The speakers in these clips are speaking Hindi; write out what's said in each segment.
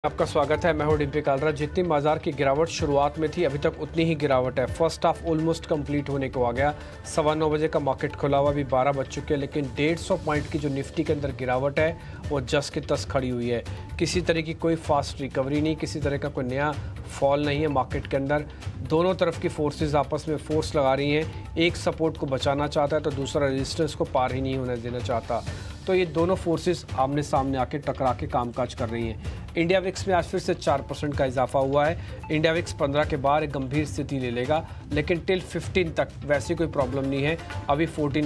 आपका स्वागत है। मैं हूं डिम्पी कालरा। जितनी बाजार की गिरावट शुरुआत में थी, अभी तक उतनी ही गिरावट है। फर्स्ट हाफ ऑलमोस्ट कंप्लीट होने को आ गया। 9:15 बजे का मार्केट खुला हुआ, अभी 12 बज चुके हैं, लेकिन 150 पॉइंट की जो निफ्टी के अंदर गिरावट है वो जस की तस खड़ी हुई है। किसी तरह की कोई फास्ट रिकवरी नहीं, किसी तरह का कोई नया फॉल नहीं है मार्केट के अंदर। दोनों तरफ की फोर्सेस आपस में फोर्स लगा रही हैं। एक सपोर्ट को बचाना चाहता है तो दूसरा रेजिस्टेंस को पार ही नहीं होने देना चाहता। तो ये दोनों फोर्सेस आमने सामने आके टकरा के कामकाज कर रही हैं। इंडिया विक्स में आज फिर से 4% का इजाफा हुआ है। इंडिया विक्स 15 के बाद एक गंभीर स्थिति ले लेगा, लेकिन टिल 15 तक वैसी कोई प्रॉब्लम नहीं है। अभी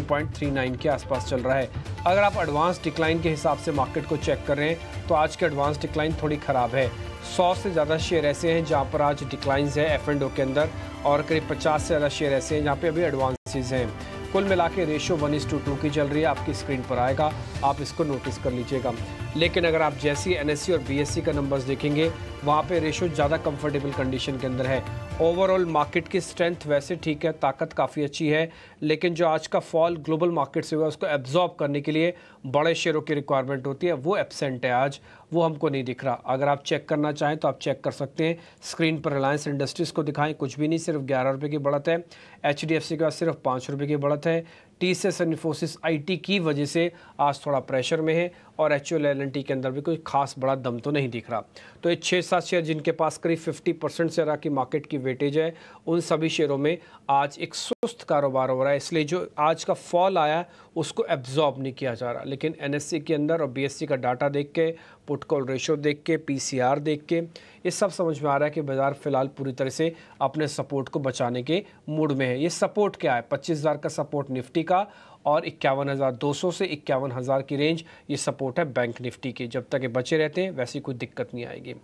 14.39 के आसपास चल रहा है। अगर आप एडवांस डिक्लाइन के हिसाब से मार्केट को चेक कर रहे हैं तो आज की एडवांस डिक्लाइन थोड़ी ख़राब है। 100 से ज़्यादा शेयर ऐसे हैं जहाँ पर आज डिक्लाइंस है F&O के अंदर, और करीब 50 से ज़्यादा शेयर ऐसे हैं जहाँ पे अभी एडवांसेस हैं। कुल मिला के रेशियो 1:2 की चल रही है। आपकी स्क्रीन पर आएगा, आप इसको नोटिस कर लीजिएगा। लेकिन अगर आप जैसी NSE और BSE का नंबर्स देखेंगे, वहाँ पे रेशियो ज़्यादा कंफर्टेबल कंडीशन के अंदर है। ओवरऑल मार्केट की स्ट्रेंथ वैसे ठीक है, ताकत काफ़ी अच्छी है, लेकिन जो आज का फॉल ग्लोबल मार्केट से हुआ उसको एब्जॉर्ब करने के लिए बड़े शेयरों की रिक्वायरमेंट होती है, वो एब्सेंट है आज, वो हमको नहीं दिख रहा। अगर आप चेक करना चाहें तो आप चेक कर सकते हैं। स्क्रीन पर रिलायंस इंडस्ट्रीज़ को दिखाएं, कुछ भी नहीं, सिर्फ 11 रुपये की बढ़त है। HDFC के पास सिर्फ 5 रुपये की बढ़त है। TCS इन्फोसिस IT की वजह से आज थोड़ा प्रेशर में है, और HUL LNT के अंदर भी कोई खास बड़ा दम तो नहीं दिख रहा। तो ये 6-7 शेयर जिनके पास करीब 50% से ज़्यादा की मार्केट की वेटेज है, उन सभी शेयरों में आज एक सुस्त कारोबार हो रहा है। इसलिए जो आज का फॉल आया उसको एब्जॉर्ब नहीं किया जा रहा। लेकिन NSE के अंदर और BSE का डाटा देख के, पुट कॉल रेशो देख के, PCR देख के, ये सब समझ में आ रहा है कि बाजार फिलहाल पूरी तरह से अपने सपोर्ट को बचाने के मूड में है। ये सपोर्ट क्या है? 25,000 का सपोर्ट निफ्टी का, और 51,200 से 51,000 की रेंज ये सपोर्ट है बैंक निफ्टी की। जब तक ये बचे रहते हैं वैसी कोई दिक्कत नहीं आएगी।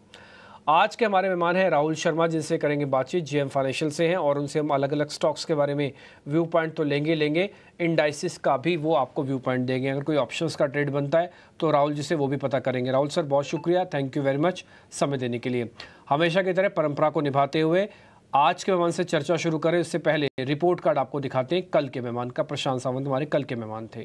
आज के हमारे मेहमान हैं राहुल शर्मा, जिनसे करेंगे बातचीत। GM फाइनेंशियल से हैं, और उनसे हम अलग अलग स्टॉक्स के बारे में व्यू पॉइंट तो लेंगे, इंडाइसिस का भी वो आपको व्यू पॉइंट देंगे। अगर कोई ऑप्शंस का ट्रेड बनता है तो राहुल जी से वो भी पता करेंगे। राहुल सर, बहुत शुक्रिया, थैंक यू वेरी मच समय देने के लिए। हमेशा की तरह परंपरा को निभाते हुए आज के मेहमान से चर्चा शुरू करें, उससे पहले रिपोर्ट कार्ड आपको दिखाते हैं कल के मेहमान का। प्रशांत सावंत हमारे कल के मेहमान थे।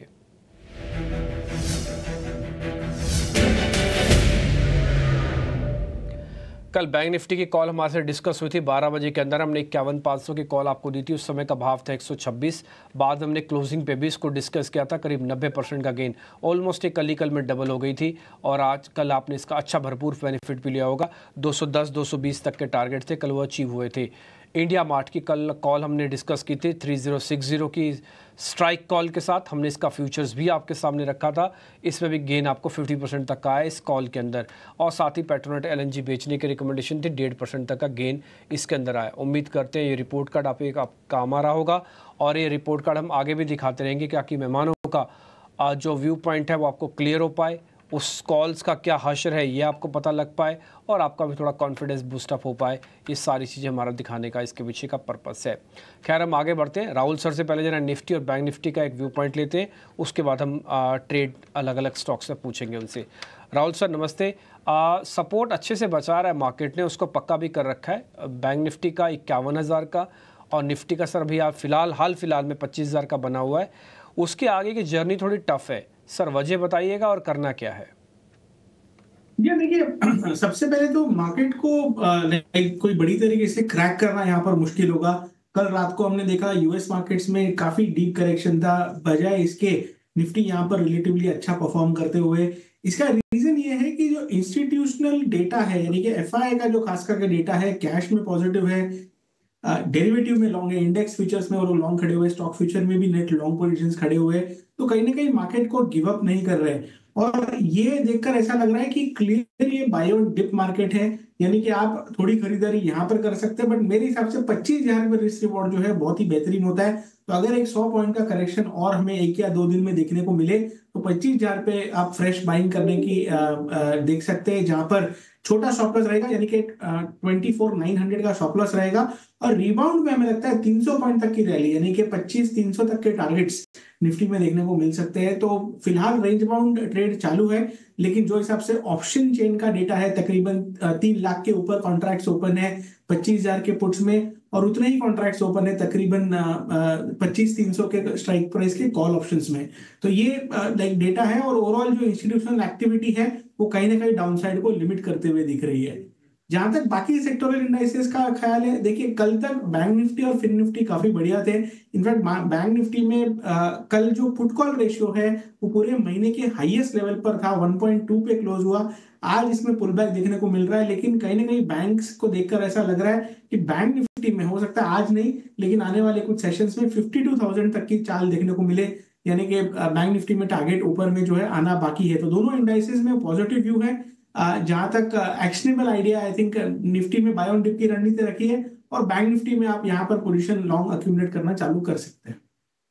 कल बैंक निफ्टी की कॉल हमारे से डिस्कस हुई थी 12 बजे के अंदर। हमने 51,500 की कॉल आपको दी थी, उस समय का भाव था 126। बाद हमने क्लोजिंग पे भी इसको डिस्कस किया था, करीब 90% का गेन, ऑलमोस्ट एक कल में डबल हो गई थी। और आज कल आपने इसका अच्छा भरपूर बेनिफिट भी लिया होगा। 210-220 तक के टारगेट थे, कल वो अचीव हुए थे। इंडिया मार्ट की कल कॉल हमने डिस्कस की थी 3060 की स्ट्राइक कॉल के साथ। हमने इसका फ्यूचर्स भी आपके सामने रखा था, इसमें भी गेन आपको 50% तक का आया इस कॉल के अंदर। और साथ ही पेट्रोनेट LNG बेचने की रिकमेंडेशन थी, 1.5% तक का गेन इसके अंदर आया। उम्मीद करते हैं ये रिपोर्ट कार्ड आप काम आ रहा होगा, और ये रिपोर्ट कार्ड हम आगे भी दिखाते रहेंगे ताकि मेहमानों का जो व्यू पॉइंट है वो आपको क्लियर हो पाए, उस कॉल्स का क्या हशर है ये आपको पता लग पाए, और आपका भी थोड़ा कॉन्फिडेंस बूस्टअप हो पाए। ये सारी चीज़ें हमारा दिखाने का इसके पीछे का पर्पस है। खैर, हम आगे बढ़ते हैं। राहुल सर से पहले जरा निफ्टी और बैंक निफ्टी का एक व्यू पॉइंट लेते हैं, उसके बाद हम ट्रेड अलग अलग स्टॉक से पूछेंगे उनसे। राहुल सर नमस्ते। सपोर्ट अच्छे से बचा रहा है मार्केट ने, उसको पक्का भी कर रखा है। बैंक निफ्टी का 51,000 का, और निफ्टी का सर अभी आप हाल फिलहाल में 25,000 का बना हुआ है। उसके आगे की जर्नी थोड़ी टफ है सर, वजह बताइएगा और करना क्या है? ये देखिए, सबसे पहले तो मार्केट को कोई बड़ी तरीके से क्रैक करना यहाँ पर मुश्किल होगा। कल रात को हमने देखा US मार्केट्स में काफी डीप करेक्शन था, बजाय इसके निफ्टी यहाँ पर रिलेटिवली अच्छा परफॉर्म करते हुए। इसका रीजन ये है कि जो इंस्टीट्यूशनल डेटा है, यानी कि FI का जो खास करके डेटा है, कैश में पॉजिटिव है, डेरिवेटिव में लॉन्ग है, इंडेक्स फ्यूचर्स में और लॉन्ग खड़े हुए, स्टॉक फ्यूचर में भी नेट लॉन्ग पोजीशंस खड़े हुए। तो कहीं ना कहीं मार्केट को गिव अप नहीं कर रहे, और ये देखकर ऐसा लग रहा है कि क्लियर ये बाय और डिप मार्केट है, यानी कि आप थोड़ी खरीदारी यहाँ पर कर सकते हैं। बट मेरे हिसाब से 25,000 में रिस्क रिवॉर्ड जो है बहुत ही बेहतरीन होता है। तो अगर एक 100 पॉइंट का करेक्शन और हमें 1 या 2 दिन में देखने को मिले तो 25,000 पे आप फ्रेश बाइंग करने की देख सकते हैं, जहां पर छोटा स्टॉप लॉस रहेगा, यानी कि 24,900 का स्टॉप लॉस रहेगा। और रिबाउंड में हमें लगता है 300 पॉइंट तक की रैली, यानी कि 25,300 तक के टारगेट्स निफ्टी में देखने को मिल सकते हैं। तो फिलहाल रेंज बाउंड ट्रेड चालू है, लेकिन जो हिसाब से ऑप्शन चेन का डेटा है, तकरीबन 3 लाख के ऊपर कॉन्ट्रैक्ट्स ओपन है 25,000 के पुट्स में, और उतने ही कॉन्ट्रैक्ट्स ओपन है तकरीबन 25,300 के स्ट्राइक प्राइस के कॉल ऑप्शंस में। तो ये लाइक डेटा है, और ओवरऑल जो इंस्टीट्यूशनल एक्टिविटी है वो कहीं ना कहीं डाउनसाइड को लिमिट करते हुए दिख रही है। जहां तक बाकी सेक्टोरल इंडाइसेस का ख्याल है, देखिए कल तक बैंक निफ्टी और फिन निफ्टी काफी बढ़िया थे। इनफैक्ट बैंक निफ्टी में कल जो पुट कॉल रेशियो है वो पूरे महीने के हाईएस्ट लेवल पर था, 1.2 पे क्लोज हुआ। आज इसमें पुल बैक देखने को मिल रहा है, लेकिन कहीं ना कहीं बैंक्स को देखकर ऐसा लग रहा है कि बैंक निफ्टी में हो सकता है आज नहीं, लेकिन आने वाले कुछ सेशंस में 52,000 तक की चाल देखने को मिले, यानी कि बैंक निफ्टी में टारगेट ऊपर में जो है आना बाकी है। तो दोनों इंडाइसेस में पॉजिटिव व्यू है। जहां तक actionable idea, I think Nifty में बाय ऑन डिप की रणनीति रखी है, और बैंक निफ्टी में आप यहां पर पोजीशन लॉन्ग अक्यूमुलेट करना चालू कर सकते हैं।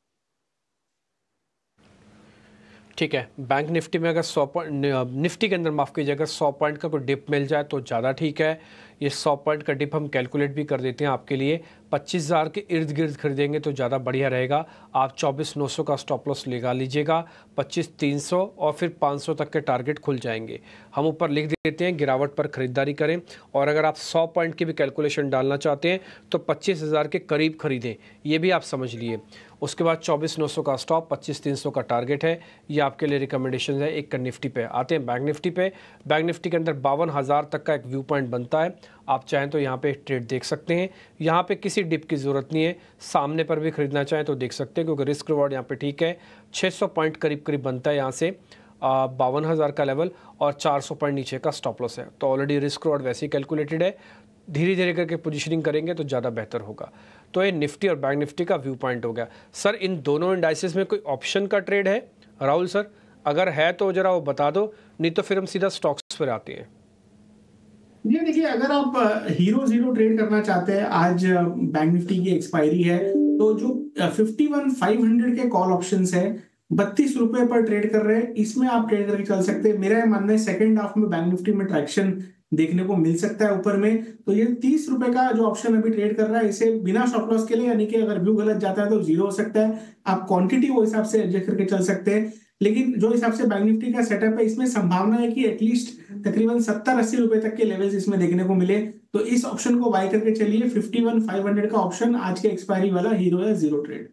ठीक है, बैंक निफ्टी में अगर 100 पॉइंट, निफ्टी के अंदर माफ़ कीजिएगा, 100 पॉइंट का कोई डिप मिल जाए तो ज़्यादा ठीक है। ये 100 पॉइंट का डिप हम कैलकुलेट भी कर देते हैं आपके लिए। 25,000 के इर्द गिर्द खरीदेंगे तो ज़्यादा बढ़िया रहेगा। आप 24,900 का स्टॉप लॉस लगा लीजिएगा, 25,300 और फिर 500 तक के टारगेट खुल जाएंगे। हम ऊपर लिख देते हैं गिरावट पर खरीदारी करें, और अगर आप 100 पॉइंट की भी कैलकुलेशन डालना चाहते हैं तो 25,000 के करीब खरीदें, ये भी आप समझ लिए। उसके बाद 24,900 का स्टॉप, 25,300 का टारगेट है। ये आपके लिए रिकमेंडेशन है। एक निफ्टी पे आते हैं, बैंक निफ्टी पे। बैंक निफ्टी के अंदर 52,000 तक का एक व्यू पॉइंट बनता है। आप चाहें तो यहाँ पे ट्रेड देख सकते हैं। यहाँ पे किसी डिप की ज़रूरत नहीं है, सामने पर भी खरीदना चाहें तो देख सकते हैं, क्योंकि रिस्क रिवॉर्ड यहाँ पे ठीक है। 600 पॉइंट करीब करीब बनता है यहाँ से, 52,000 का लेवल, और 400 पॉइंट नीचे का स्टॉप लॉस है। तो ऑलरेडी रिस्क रिवॉर्ड वैसे ही कैलकुलेटेड है। धीरे धीरे करके पोजीशनिंग करेंगे तो ज़्यादा बेहतर होगा। तो ये निफ्टी और बैंक निफ्टी का व्यू पॉइंट हो गया। सर, इन दोनों इंडाइसेस में कोई ऑप्शन का ट्रेड है राहुल सर? अगर है तो जरा वो बता दो, नहीं तो फिर हम सीधा स्टॉक्स पर आते हैं। जी देखिए, अगर आप हीरो जीरो ट्रेड करना चाहते हैं, आज बैंक निफ्टी की एक्सपायरी है, तो जो 51,500 के कॉल ऑप्शंस है 32 रुपए पर ट्रेड कर रहे हैं, इसमें आप ट्रेड करके चल सकते हैं। मेरा मानना है सेकंड हाफ में बैंक निफ्टी में ट्रैक्शन देखने को मिल सकता है ऊपर में। तो ये 30 रुपए का जो ऑप्शन अभी ट्रेड कर रहा है, इसे बिना स्टॉप लॉस के लिए, यानी कि अगर व्यू गलत जाता है तो जीरो हो सकता है। आप क्वांटिटी वो हिसाब से एडजस्ट करके चल सकते हैं। लेकिन जो हिसाब से बैंक निफ्टी का सेटअप है, इसमें संभावना है कि एटलीस्ट तकरीबन 70-80 रुपए तक के लेवल्स इसमें देखने को मिले। तो इस ऑप्शन को बाय करके चलिए। 51,500 का ऑप्शन, आज के एक्सपायरी वाला हीरो या जीरो ट्रेड।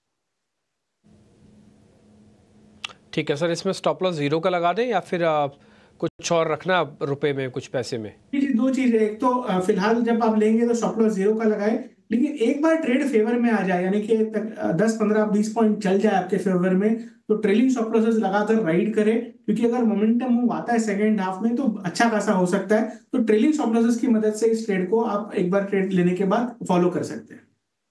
ठीक है सर, इसमें स्टॉप लॉस जीरो का लगा दें या फिर कुछ और रखना रुपए में, कुछ पैसे में? जी, दो चीजें। एक तो फिलहाल जब आप लेंगे तो स्टॉप लॉस जीरो का लगाए, लेकिन एक बार ट्रेड फेवर में आ जाए, यानी कि 10, 15, 20 पॉइंट चल जाए आपके फेवर में, तो ट्रेलिंग स्टॉप लॉसेस लगाकर राइड करें। क्योंकि अगर मोमेंटम मूव आता है सेकंड हाफ में तो अच्छा खासा हो सकता है। तो ट्रेलिंग स्टॉप लॉसेस की मदद से इस ट्रेड को आप एक बार ट्रेड लेने के बाद फॉलो कर सकते हैं।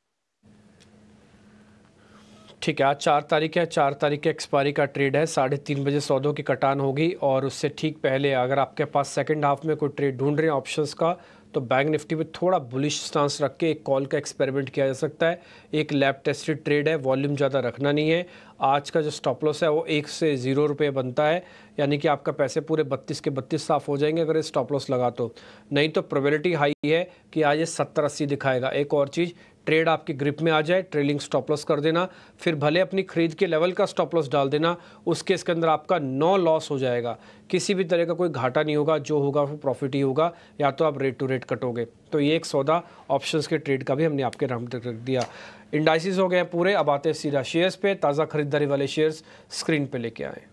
ठीक है, आज 4 तारीख है। 4 तारीख के एक्सपायरी का ट्रेड है। 3:30 बजे सौदों की कटान होगी, और उससे ठीक पहले अगर आपके पास सेकंड हाफ में कोई ट्रेड ढूंढ रहे हैं ऑप्शंस का, तो बैंक निफ्टी में थोड़ा बुलिश स्टांस रख के एक कॉल का एक्सपेरिमेंट किया जा सकता है। एक लैब टेस्टेड ट्रेड है, वॉल्यूम ज़्यादा रखना नहीं है। आज का जो स्टॉप लॉस है वो 1 से 0 रुपये बनता है, यानी कि आपका पैसे पूरे 32 के 32 साफ हो जाएंगे अगर ये स्टॉप लॉस लगा तो। नहीं तो प्रोबेबिलिटी हाई है कि आज ये 70-80 दिखाएगा। एक और चीज़, ट्रेड आपकी ग्रिप में आ जाए, ट्रेलिंग स्टॉप लॉस कर देना, फिर भले अपनी खरीद के लेवल का स्टॉप लॉस डाल देना, उसके इसके अंदर आपका नो लॉस हो जाएगा। किसी भी तरह का कोई घाटा नहीं होगा, जो होगा वो प्रॉफिट ही होगा, या तो आप रेट टू रेट कटोगे। तो ये एक सौदा ऑप्शंस के ट्रेड का भी हमने आपके नाम तक रख दिया। इंडाइसिस हो गए पूरे। अब आते हैं सीधा शेयर्स पे। ताज़ा खरीदारी वाले शेयर्स स्क्रीन पे लेके आए।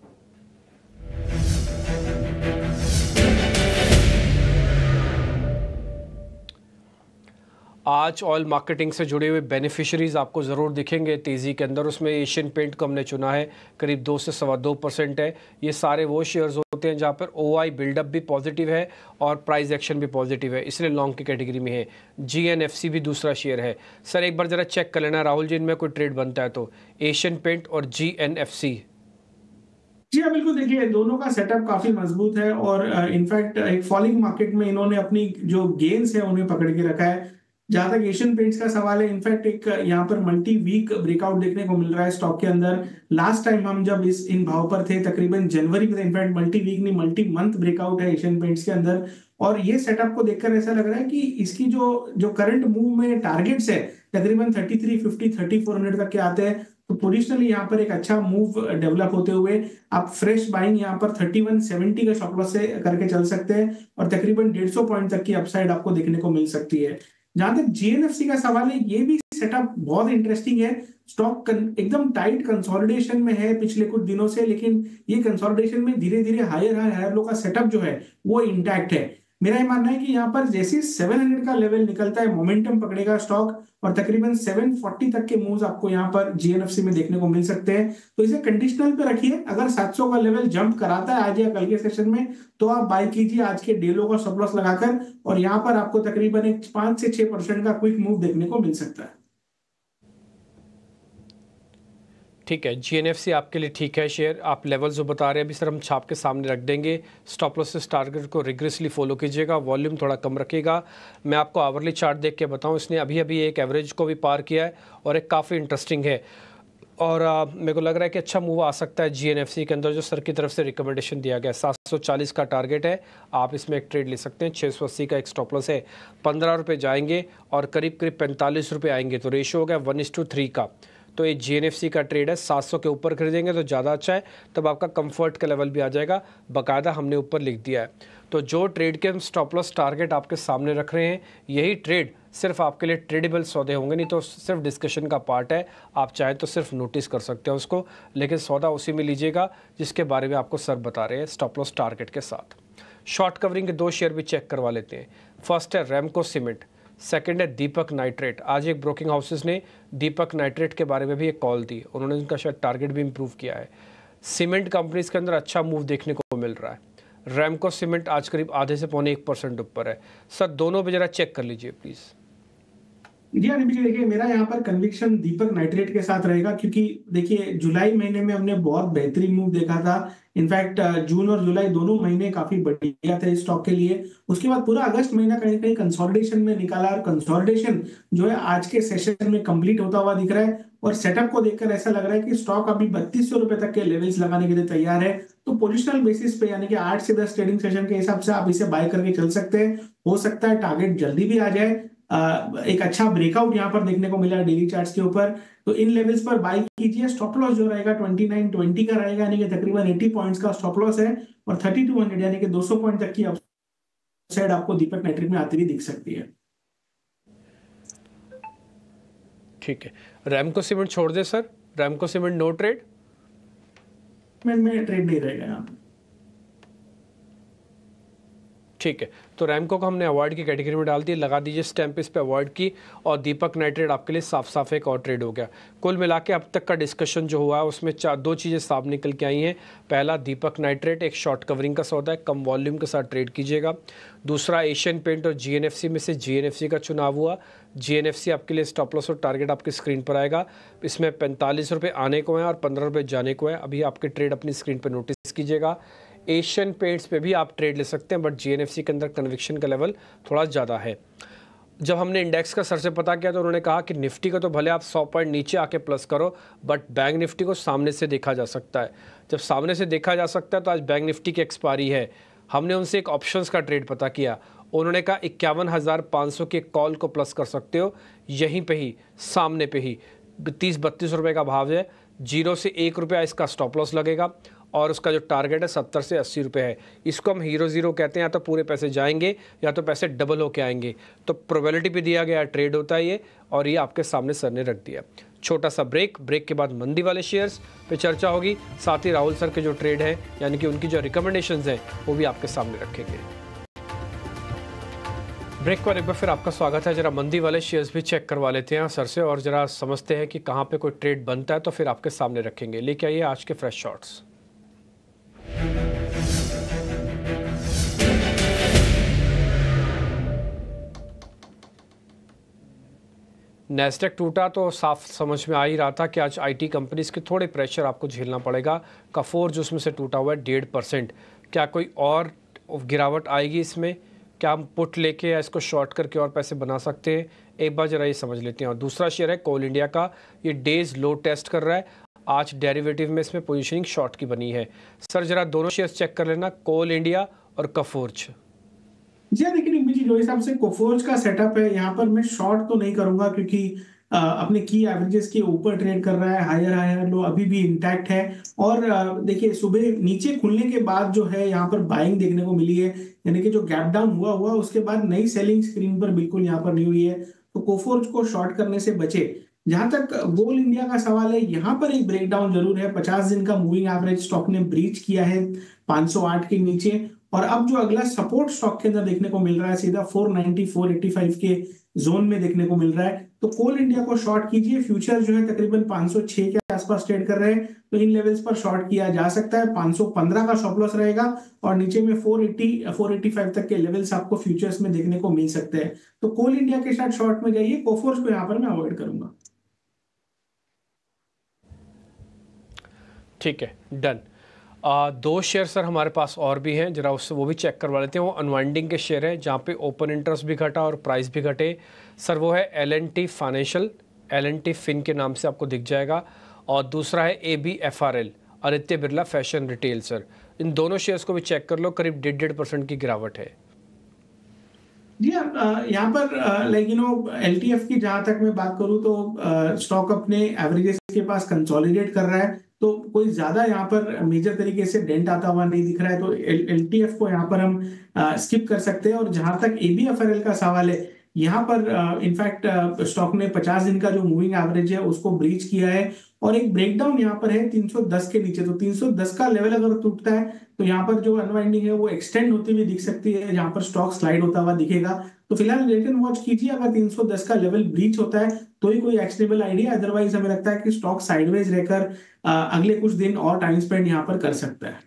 आज ऑयल मार्केटिंग से जुड़े हुए बेनिफिशरीज आपको ज़रूर दिखेंगे तेज़ी के अंदर। उसमें एशियन पेंट को हमने चुना है, करीब 2 से 2.25% है। ये सारे वो शेयर्स होते हैं जहाँ पर OI बिल्डअप भी पॉजिटिव है और प्राइस एक्शन भी पॉजिटिव है, इसलिए लॉन्ग की कैटेगरी में है। GNFC भी दूसरा शेयर है। सर एक बार ज़रा चेक कर लेना राहुल जी, इनमें कोई ट्रेड बनता है तो। एशियन पेंट और GNFC। जी हाँ, बिल्कुल। देखिए, दोनों का सेटअप काफी मजबूत है, और इनफैक्ट एक फॉलिंग मार्केट में इन्होंने अपनी जो गेन्स है उन्हें पकड़ के रखा है। जहां तक एशियन पेंट्स का सवाल है, इनफैक्ट एक यहाँ पर मल्टी वीक ब्रेकआउट देखने को मिल रहा है स्टॉक के अंदर। लास्ट टाइम हम जब इन भाव पर थे तकरीबन जनवरी में, इनफैक्ट मल्टी वीक नहीं मल्टी मंथ ब्रेकआउट है एशियन पेंट्स के अंदर। और ये सेटअप को देखकर ऐसा लग रहा है कि इसकी जो करंट मूव में टारगेट्स है तकरीबन 3350, 3400 तक के आते हैं। तो पोजिशनली यहाँ पर एक अच्छा मूव डेवलप होते हुए आप फ्रेश बाइंग यहाँ पर 3170 का स्टॉप लॉस से करके चल सकते हैं, और तकरीबन 150 पॉइंट तक की अपसाइड आपको देखने को मिल सकती है। जहां तक जीएनएफसी का सवाल है, ये भी सेटअप बहुत इंटरेस्टिंग है। स्टॉक एकदम टाइट कंसोलिडेशन में है पिछले कुछ दिनों से, लेकिन ये कंसोलिडेशन में धीरे धीरे हायर लो का सेटअप जो है वो इंटैक्ट है। मेरा ये मानना है कि यहाँ पर जैसे 700 का लेवल निकलता है, मोमेंटम पकड़ेगा स्टॉक, और तकरीबन 740 तक के मूव्स आपको यहाँ पर जीएनएफसी में देखने को मिल सकते हैं। तो इसे कंडीशनल पे रखिए, अगर 700 का लेवल जंप कराता है आज या कल के सेशन में तो आप बाय कीजिए आज के डे लो का स्टॉप लॉस लगाकर, और यहाँ पर आपको तकरीबन एक 5 से 6% का क्विक मूव देखने को मिल सकता है। ठीक है, जीएनएफसी आपके लिए ठीक है शेयर। आप लेवल्स जो बता रहे हैं अभी सर हम छाप के सामने रख देंगे। स्टॉप लॉसेस टारगेट को रिग्रेसली फॉलो कीजिएगा, वॉल्यूम थोड़ा कम रखिएगा। मैं आपको आवरली चार्ट देख के बताऊं, इसने अभी अभी एक एवरेज को भी पार किया है और एक काफ़ी इंटरेस्टिंग है, और मेरे को लग रहा है कि अच्छा मूव आ सकता है जीएनएफसी के अंदर। जो सर की तरफ से रिकमेंडेशन दिया गया 740 का टारगेट है, आप इसमें एक ट्रेड ले सकते हैं। 680 का एक स्टॉप लॉस है, 15 रुपये जाएंगे और करीब करीब 45 रुपये आएंगे, तो रेशियो हो गया 1:3 का। तो ये जीएनएफसी का ट्रेड है, 700 के ऊपर खरीदेंगे तो ज़्यादा अच्छा है, तब आपका कंफर्ट का लेवल भी आ जाएगा, बाकायदा हमने ऊपर लिख दिया है। तो जो ट्रेड के हम स्टॉप लॉस टारगेट आपके सामने रख रहे हैं, यही ट्रेड सिर्फ आपके लिए ट्रेडेबल सौदे होंगे, नहीं तो सिर्फ डिस्कशन का पार्ट है। आप चाहें तो सिर्फ नोटिस कर सकते हैं उसको, लेकिन सौदा उसी में लीजिएगा जिसके बारे में आपको सर बता रहे हैं स्टॉप लॉस टारगेट के साथ। शॉर्ट कवरिंग के 2 शेयर भी चेक करवा लेते हैं। फर्स्ट है रैमको सीमेंट, सेकंड है दीपक नाइट्रेट। आज एक ब्रोकिंग हाउसेस ने दीपक नाइट्रेट के बारे में भी एक कॉल दी, उन्होंने उनका शायद टारगेट भी इंप्रूव किया है। सीमेंट कंपनीज के अंदर अच्छा मूव देखने को मिल रहा है। रैमको सीमेंट आज करीब आधे से पौने 1% ऊपर है। सर दोनों पे जरा चेक कर लीजिए प्लीज़। जी हाँ निधि जी, देखिए मेरा यहाँ पर कन्विक्शन दीपक नाइट्रेट के साथ रहेगा, क्योंकि देखिए जुलाई महीने में हमने बहुत बेहतरीन मूव देखा था। इनफैक्ट जून और जुलाई दोनों महीने काफी बढ़िया थे स्टॉक के लिए। उसके बाद पूरा अगस्त महीना कहीं कहीं कंसोलिडेशन में निकाला, और कंसोलिडेशन जो है आज के सेशन में कंप्लीट होता हुआ दिख रहा है, और सेटअप को देखकर ऐसा लग रहा है कि स्टॉक अभी 3200 रुपए तक के लेवल्स लगाने के लिए तैयार है। तो पोजिशनल बेसिस पे यानी कि 8 से 10 ट्रेडिंग सेशन के हिसाब से आप इसे बाय करके चल सकते हैं। हो सकता है टारगेट जल्दी भी आ जाए। एक अच्छा ब्रेकआउट यहाँ पर देखने को मिला है डेली चार्ट्स के ऊपर, तो इन लेवल्स पर बाय कीजिए। स्टॉप लॉस जो रहेगा 2920 का रहेगा, यानी कि तकरीबन 80 पॉइंट्स का स्टॉप लॉस है, और 3200 यानी कि 200 पॉइंट तक की अपसाइड आपको दीपक नाइट्रेट में आती हुई दिख सकती है। ठीक है, रैमको सीमेंट छोड़ दे sir, Ramco cement no trade में ट्रेड नहीं रहेगा यहाँ पर। ठीक है, तो रैमको को हमने अवॉइड की कैटेगरी में डाल दी, लगा दीजिए स्टैंप इस पे अवॉइड की, और दीपक नाइट्रेट आपके लिए साफ साफ एक और ट्रेड हो गया। कुल मिला के अब तक का डिस्कशन जो हुआ है उसमें 2 चीज़ें साफ निकल के आई हैं। पहला, दीपक नाइट्रेट एक शॉर्ट कवरिंग का सौदा है, कम वॉल्यूम के साथ ट्रेड कीजिएगा। दूसरा, एशियन पेंट और जीएनएफसी में से जीएनएफसी का चुनाव हुआ। जीएनएफसी आपके लिए स्टॉप लॉस और टारगेट आपकी स्क्रीन पर आएगा। इसमें 45 रुपये आने को हैं और 15 रुपये जाने को है। अभी आपके ट्रेड अपनी स्क्रीन पर नोटिस कीजिएगा। एशियन पेंट्स पे भी आप ट्रेड ले सकते हैं, बट जीएनएफसी के अंदर कन्विक्शन का लेवल थोड़ा ज़्यादा है। जब हमने इंडेक्स का सर से पता किया तो उन्होंने कहा कि निफ्टी को तो भले आप 100 पॉइंट नीचे आके प्लस करो, बट बैंक निफ्टी को सामने से देखा जा सकता है। जब सामने से देखा जा सकता है तो आज बैंक निफ्टी की एक्सपायरी है। हमने उनसे एक ऑप्शंस का ट्रेड पता किया, उन्होंने कहा 51,500 के कॉल को प्लस कर सकते हो, यहीं पे ही सामने पे ही 30-32 रुपये का भाव है। 0 से 1 रुपया इसका स्टॉप लॉस लगेगा, और उसका जो टारगेट है 70 से 80 रुपये है। इसको हम हीरो ज़ीरो कहते हैं, या तो पूरे पैसे जाएंगे या तो पैसे डबल होके आएंगे। तो प्रोबेबिलिटी पे दिया गया ट्रेड होता है ये, और ये आपके सामने सर ने रख दिया। छोटा सा ब्रेक के बाद मंदी वाले शेयर्स पे चर्चा होगी, साथ ही राहुल सर के जो ट्रेड है यानी कि उनकी जो रिकमेंडेशंस हैं वो भी आपके सामने रखेंगे। ब्रेक पर एक बार फिर आपका स्वागत है। जरा मंदी वाले शेयर्स भी चेक करवा लेते हैं सर से, और जरा समझते हैं कि कहाँ पे कोई ट्रेड बनता है तो फिर आपके सामने रखेंगे। लेके आइए आज के फ्रेश शॉट्स। नैस्डैक टूटा तो साफ समझ में आ ही रहा था कि आज आईटी कंपनीज के थोड़े प्रेशर आपको झेलना पड़ेगा। कफोर जो उसमें से टूटा हुआ है 1.5%। क्या कोई और गिरावट आएगी इसमें? क्या हम पुट लेके या इसको शॉर्ट करके और पैसे बना सकते हैं? एक बार जरा ये समझ लेते हैं। और दूसरा शेयर है कोल इंडिया का, ये डेज लो टेस्ट कर रहा है। आज डेरिवेटिव में इसमें पोजीशनिंग शॉर्ट की बनी है। सर जरा दोनों शेयर्स चेक कर लेना, कोल इंडिया और कफोर्ज। जी हाँ, लेकिन जो हिसाब से कोफोर्ज का सेटअप है यहाँ पर मैं शॉर्ट तो नहीं करूंगा, क्योंकि अपने की एवरेजेस के ऊपर ट्रेड कर रहा है, हायर हायर लो अभी भी इंटैक्ट है। और देखिए सुबह नीचे खुलने के बाद जो है यहाँ पर बाइंग देखने को मिली है, यानी कि जो गैप डाउन हुआ हुआ उसके बाद नई सेलिंग स्क्रीन पर बिल्कुल यहाँ पर नहीं हुई है, तो कोफोर्ज को शॉर्ट करने से बचे। जहां तक गोल इंडिया का सवाल है, यहाँ पर एक ब्रेकडाउन जरूर है। 50 दिन का मूविंग एवरेज स्टॉक ने ब्रीच किया है 508 के नीचे, और अब जो अगला सपोर्ट स्टॉक के अंदर देखने को मिल रहा है सीधा 490 485 के जोन में देखने को मिल रहा है। तो कोल इंडिया को शॉर्ट कीजिए। फ्यूचर जो है तकरीबन 506 के आसपास ट्रेड कर रहे हैं, तो इन लेवल्स पर शॉर्ट किया जा सकता है। 515 का स्टॉप लॉस रहेगा, और नीचे में 480 485 तक के लेवल्स आपको फ्यूचर्स में देखने को मिल सकते हैं। तो कोल इंडिया के साथ शॉर्ट में जाइए, कोफोर्स को यहाँ पर मैं अवॉइड करूंगा। ठीक है, डन। दो शेयर सर हमारे पास और भी हैं, जरा उससे वो भी चेक करवा लेते हैं। वो अनवाइंडिंग के शेयर हैं जहाँ पे ओपन इंटरेस्ट भी घटा और प्राइस भी घटे सर। वो है L&T फाइनेंशियल, L&T फिन के नाम से आपको दिख जाएगा, और दूसरा है ABFRL, Aditya Birla fashion retail sir. इन दोनों शेयर्स को भी चेक कर लो, करीब 1.5% की गिरावट है। जी यहाँ पर LTF की जहां तक मैं बात करूं तो स्टॉक अपने एवरेजेस के पास कंसोलिडेट कर रहा है, तो कोई ज्यादा यहाँ पर मेजर तरीके से डेंट आता हुआ नहीं दिख रहा है, तो LTF को यहाँ पर हम स्किप कर सकते हैं। और जहां तक ABFRL का सवाल है, यहाँ पर इनफैक्ट स्टॉक ने 50 दिन का जो मूविंग एवरेज है उसको ब्रीच किया है, और एक ब्रेकडाउन यहाँ पर है 310 के नीचे। तो 310 का लेवल अगर टूटता है तो यहाँ पर जो अनवाइंडिंग है वो एक्सटेंड होती हुई दिख सकती है, जहां पर स्टॉक स्लाइड होता हुआ दिखेगा। तो फिलहाल वेट एंड वॉच कीजिए, अगर 310 का लेवल ब्रीच होता है तो ही कोई एक्शनेबल आइडिया, अदरवाइज हमें लगता है कि स्टॉक साइडवेज रहकर अगले कुछ दिन और टाइम स्पेंड यहाँ पर कर सकता है।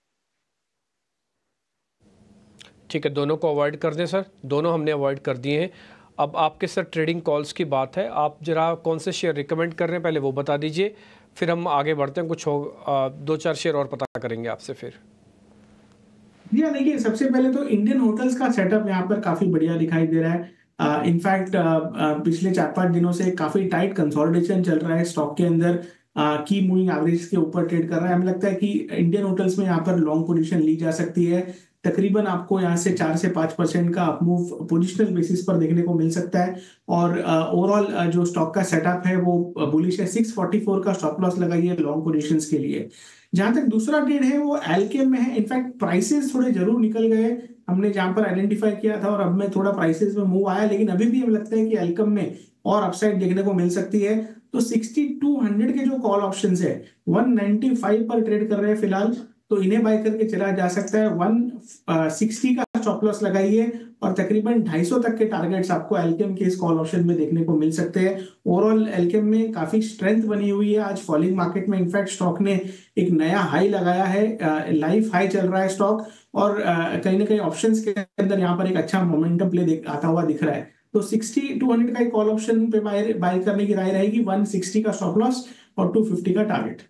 ठीक है, दोनों को अवॉइड कर दें सर, दोनों हमने अवॉइड कर दिए हैं। अब आपके सर ट्रेडिंग कॉल्स की बात है, आप जरा कौन से शेयर रिकमेंड कर रहे हैं पहले वो बता दीजिए, फिर हम आगे बढ़ते हैं। कुछ दो चार शेयर और पता करेंगे आपसे फिर। जी हाँ, देखिए सबसे पहले तो इंडियन होटल्स का सेटअप यहाँ पर काफी बढ़िया दिखाई दे रहा है। इनफैक्ट पिछले 4-5 दिनों से काफी टाइट कंसोलिडेशन चल रहा है स्टॉक के अंदर, की मूविंग एवरेज के ऊपर ट्रेड कर रहा है। हमें लगता है कि इंडियन होटल्स में यहाँ पर लॉन्ग पोजीशन ली जा सकती है। तकरीबन आपको यहाँ से 4 से 5% का अपमूव पोजिशनल बेसिस पर देखने को मिल सकता है। और ओवरऑल जो स्टॉक का सेटअप है वो बुलिश है। 644 का स्टॉप लॉस लगाइए लॉन्ग पोजीशंस के लिए। जहां तक दूसरा ट्रेड है वो एल्केम में है। इनफैक्ट प्राइसेस थोड़े जरूर निकल गए, हमने जहां पर आइडेंटिफाई किया था, और अब में थोड़ा प्राइसेस में मूव आया, लेकिन अभी भी हमें लगता है कि एल्केम में और अपसाइड देखने को मिल सकती है। तो 6200 के जो कॉल ऑप्शंस है 195 पर ट्रेड कर रहे हैं फिलहाल, तो इन्हें बाय करके चला जा सकता है। 160 का स्टॉप लॉस लगाइए, और तकरीबन 250 तक के टारगेट्स आपको एल्केम के इस कॉल ऑप्शन में देखने को मिल सकते हैं। ओवरऑल एल्केम में काफी स्ट्रेंथ बनी हुई है आज फॉलिंग मार्केट में। इनफैक्ट स्टॉक ने एक नया हाई लगाया है, लाइफ हाई चल रहा है स्टॉक, और कहीं ना कहीं ऑप्शंस के अंदर यहाँ पर एक अच्छा मोमेंटम प्ले आता हुआ दिख रहा है। तो 6200 का एक कॉल ऑप्शन पे बाय करने की राय रहेगी। 160 का स्टॉप लॉस और 250 का टारगेट।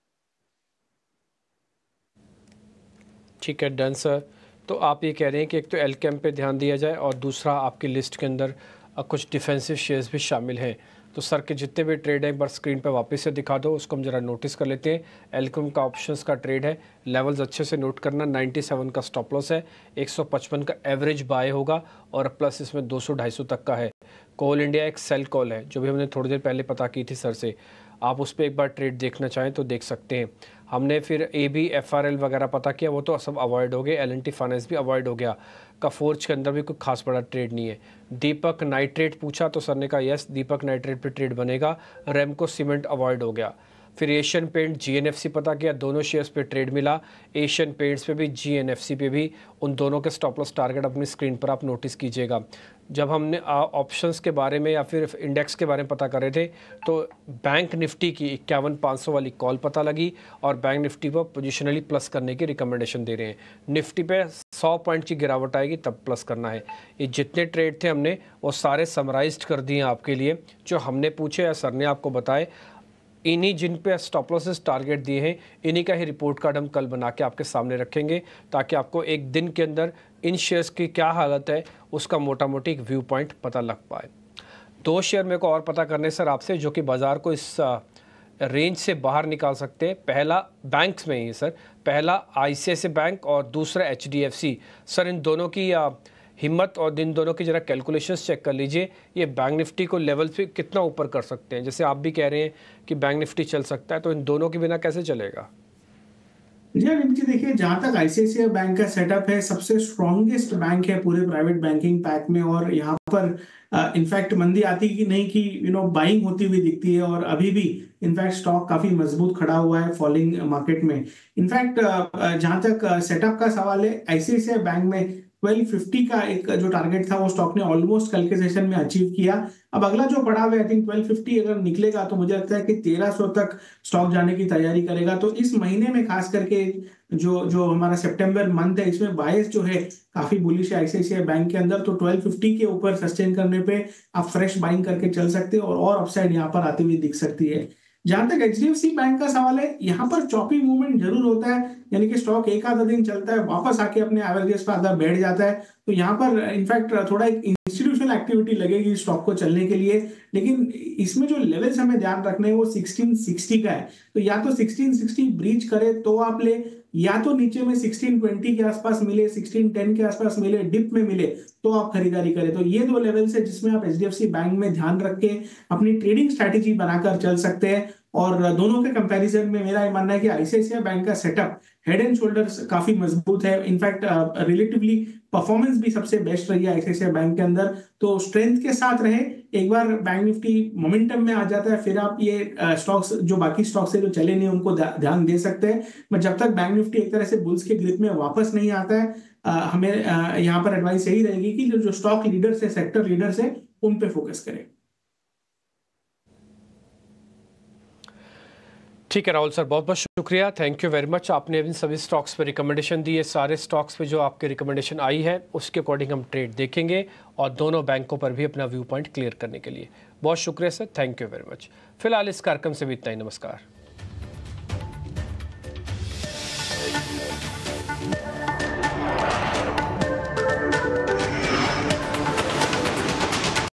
ठीक है, डन सर। तो आप ये कह रहे हैं कि एक तो एल्केम पे ध्यान दिया जाए, और दूसरा आपकी लिस्ट के अंदर कुछ डिफेंसिव शेयर्स भी शामिल हैं। तो सर के जितने भी ट्रेड हैं एक बार स्क्रीन पे वापस से दिखा दो, उसको हम जरा नोटिस कर लेते हैं। एल्केम का ऑप्शंस का ट्रेड है, लेवल्स अच्छे से नोट करना। 97 का स्टॉप लॉस है, 155 का एवरेज बाय होगा, और प्लस इसमें 200-250 तक का है। कोल इंडिया एक सेल कॉल है, जो भी हमने थोड़ी देर पहले पता की थी सर से। आप उस पर एक बार ट्रेड देखना चाहें तो देख सकते हैं। हमने फिर ABFRL वगैरह पता किया, वो तो सब अवॉइड हो गए। L&T फाइनेंस भी अवॉइड हो गया। कफोर्ज के अंदर भी कोई खास बड़ा ट्रेड नहीं है। दीपक नाइट्रेट पूछा तो सर ने कहा यस, दीपक नाइट्रेट पे ट्रेड बनेगा। रेमको सीमेंट अवॉइड हो गया। फिर एशियन पेंट GNFC पता किया, दोनों शेयर्स पे ट्रेड मिला। एशियन पेंट्स पे भी GNFC पे भी, उन दोनों के स्टॉप लॉस टारगेट अपनी स्क्रीन पर आप नोटिस कीजिएगा। जब हमने ऑप्शंस के बारे में या फिर इंडेक्स के बारे में पता कर रहे थे, तो बैंक निफ्टी की 51500 वाली कॉल पता लगी, और बैंक निफ्टी को पोजिशनली प्लस करने की रिकमेंडेशन दे रहे हैं। निफ्टी पे 100 पॉइंट की गिरावट आएगी तब प्लस करना है। ये जितने ट्रेड थे हमने वो सारे समराइज्ड कर दिए आपके लिए, जो हमने पूछे या सर ने आपको बताए। इन्हीं जिन पे स्टॉप लॉसेस टारगेट दिए हैं, इन्हीं का ही रिपोर्ट कार्ड हम कल बना के आपके सामने रखेंगे, ताकि आपको एक दिन के अंदर इन शेयर्स की क्या हालत है उसका मोटा मोटी एक व्यू पॉइंट पता लग पाए। दो शेयर मेरे को और पता करने सर आपसे, जो कि बाज़ार को इस रेंज से बाहर निकाल सकते हैं। पहला बैंक्स में ही सर, पहला ICICI बैंक और दूसरा HDFC। सर इन दोनों की हिम्मत और इन दोनों की जरा कैलकुलेशंस चेक कर लीजिए, ये बैंक निफ्टी को लेवल पे कितना ऊपर कर सकते हैं। जैसे आप भी कह रहे हैं कि बैंक निफ्टी चल सकता है, तो इन दोनों के बिना कैसे चलेगा? जी जी, देखिए जहां तक आईसीआईसीआई बैंक का सेटअप है, सबसे स्ट्रॉन्गेस्ट बैंक है पूरे प्राइवेट बैंकिंग पैक में, और यहाँ पर इनफैक्ट मंदी आती कि नहीं कि बाइंग होती हुई दिखती है, और अभी भी इनफैक्ट स्टॉक काफी मजबूत खड़ा हुआ है फॉलिंग मार्केट में। इनफैक्ट जहां तक सेटअप का सवाल है, आईसीआईसीआई बैंक में 1250 का एक जो टारगेट था वो स्टॉक ने ऑलमोस्ट कल के सेशन में अचीव किया। अब अगला जो पड़ा हुआ है, आई थिंक 1250 अगर निकलेगा तो मुझे लगता है कि 1300 तक स्टॉक जाने की तैयारी करेगा। तो इस महीने में खास करके जो जो हमारा सितंबर मंथ है, इसमें बायस जो है काफी बुलिश है आईसीआईसीआई बैंक के अंदर। तो 1250 के ऊपर सस्टेन करने पे आप फ्रेश बाइंग करके चल सकते हो, और अपसाइड यहाँ पर आती हुई दिख सकती है। जहां तक एचडीएफसी बैंक का सवाल है, यहाँ पर चॉपी मूवमेंट जरूर होता है, यानी कि स्टॉक एक आधा दिन चलता है, वापस आके अपने एवरेजेस पर आधा बैठ जाता है। तो यहाँ पर इनफैक्ट थोड़ा एक इंस्टीट्यूशनल एक्टिविटी लगेगी स्टॉक को चलने के लिए। लेकिन इसमें जो लेवल्स हमें ध्यान रखने हैं वो 1660 का है। तो या तो 1660 ब्रीच करे तो आप ले, या तो नीचे में 1620 के आसपास मिले, 1610 के आसपास मिले, डिप में मिले तो आप खरीदारी करें। तो ये दो लेवल्स है जिसमें आप एचडीएफसी बैंक में ध्यान रख के अपनी ट्रेडिंग स्ट्रैटेजी बनाकर चल सकते हैं। और दोनों के कंपैरिजन में मेरा ये मानना है कि आईसीआईसीआई बैंक का सेटअप हेड एंड शोल्डर्स काफी मजबूत है। इनफैक्ट रिलेटिवली परफॉर्मेंस भी सबसे बेस्ट रही है आईसीआईसीआई बैंक के अंदर। तो स्ट्रेंथ के साथ रहे, एक बार बैंक निफ्टी मोमेंटम में आ जाता है, फिर आप ये स्टॉक्स जो बाकी स्टॉक्स है जो चले नहीं उनको ध्यान दे सकते हैं। बट जब तक बैंक निफ्टी एक तरह से बुल्स के ग्रिप में वापस नहीं आता है, हमें यहाँ पर एडवाइस यही रहेगी कि जो स्टॉक लीडर्स है, सेक्टर लीडर्स है, उन पे फोकस करें। ठीक है राहुल सर, बहुत बहुत शुक्रिया, थैंक यू वेरी मच। आपने इन सभी स्टॉक्स पे रिकमेंडेशन दी है। सारे स्टॉक्स पे जो आपके रिकमेंडेशन आई है उसके अकॉर्डिंग हम ट्रेड देखेंगे, और दोनों बैंकों पर भी अपना व्यू पॉइंट क्लियर करने के लिए बहुत शुक्रिया sir, thank you very much. फिलहाल इस कार्यक्रम से भी इतना ही, नमस्कार।